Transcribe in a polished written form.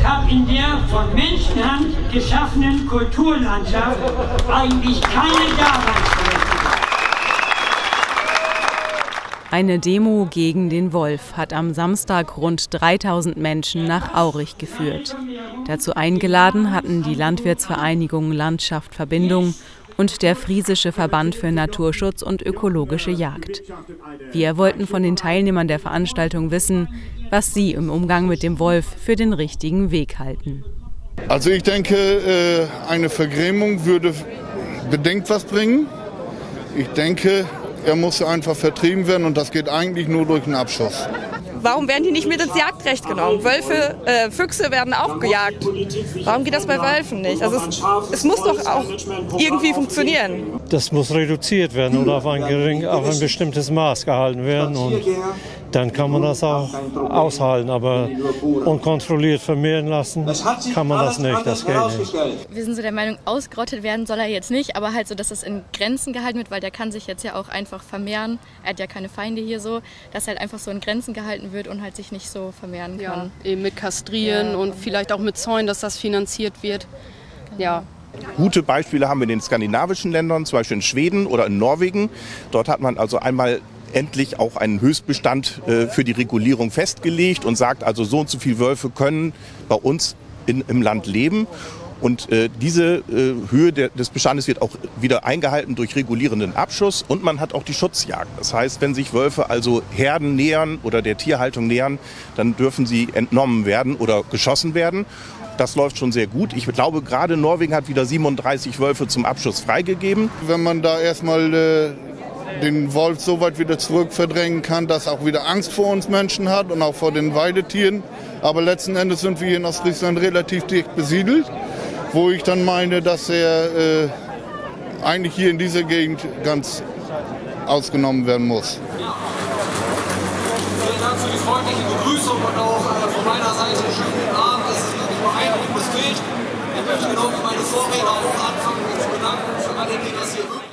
habe in der von Menschenhand geschaffenen Kulturlandschaft eigentlich keine Daseinsberechtigung. Eine Demo gegen den Wolf hat am Samstag rund 3000 Menschen nach Aurich geführt. Dazu eingeladen hatten die Landwirtsvereinigung Landschaft Verbindung und der Friesische Verband für Naturschutz und ökologische Jagd. Wir wollten von den Teilnehmern der Veranstaltung wissen, was sie im Umgang mit dem Wolf für den richtigen Weg halten. Also ich denke, eine Vergrämung würde bedingt was bringen. Ich denke, er muss einfach vertrieben werden und das geht eigentlich nur durch einen Abschuss. Warum werden die nicht mit ins Jagdrecht genommen? Wölfe, Füchse werden auch gejagt. Warum geht das bei Wölfen nicht? Also es muss doch auch irgendwie funktionieren. Das muss reduziert werden oder auf ein bestimmtes Maß gehalten werden. Und dann kann man das auch aushalten. Aber unkontrolliert vermehren lassen kann man das nicht. Das geht nicht. Wir sind so der Meinung, ausgerottet werden soll er jetzt nicht, aber halt so, dass es in Grenzen gehalten wird, weil der kann sich jetzt ja auch einfach vermehren. Er hat ja keine Feinde hier so, dass halt einfach so in Grenzen gehalten wird und halt sich nicht so vermehren kann. Ja, eben mit Kastrieren und vielleicht auch mit Zäunen, dass das finanziert wird. Ja. Gute Beispiele haben wir in den skandinavischen Ländern, zum Beispiel in Schweden oder in Norwegen. Dort hat man also einmal endlich auch einen Höchstbestand für die Regulierung festgelegt und sagt also, so und so viele Wölfe können bei uns im Land leben. Und diese Höhe des Bestandes wird auch wieder eingehalten durch regulierenden Abschuss. Und man hat auch die Schutzjagd. Das heißt, wenn sich Wölfe also Herden nähern oder der Tierhaltung nähern, dann dürfen sie entnommen werden oder geschossen werden. Das läuft schon sehr gut. Ich glaube, gerade Norwegen hat wieder 37 Wölfe zum Abschuss freigegeben. Wenn man da erstmal den Wolf so weit wieder zurück verdrängen kann, dass er auch wieder Angst vor uns Menschen hat und auch vor den Weidetieren. Aber letzten Endes sind wir hier in Ostfriesland relativ dicht besiedelt, wo ich dann meine, dass er eigentlich hier in dieser Gegend ganz ausgenommen werden muss. Vielen Dank für die freundliche Begrüßung und auch von meiner Seite schönen guten Abend. Es ist ein beeindruckendes Bild. Ich möchte genau wie meine Vorredner auch anfangen, mich zu bedanken für alle, die das hier wirklich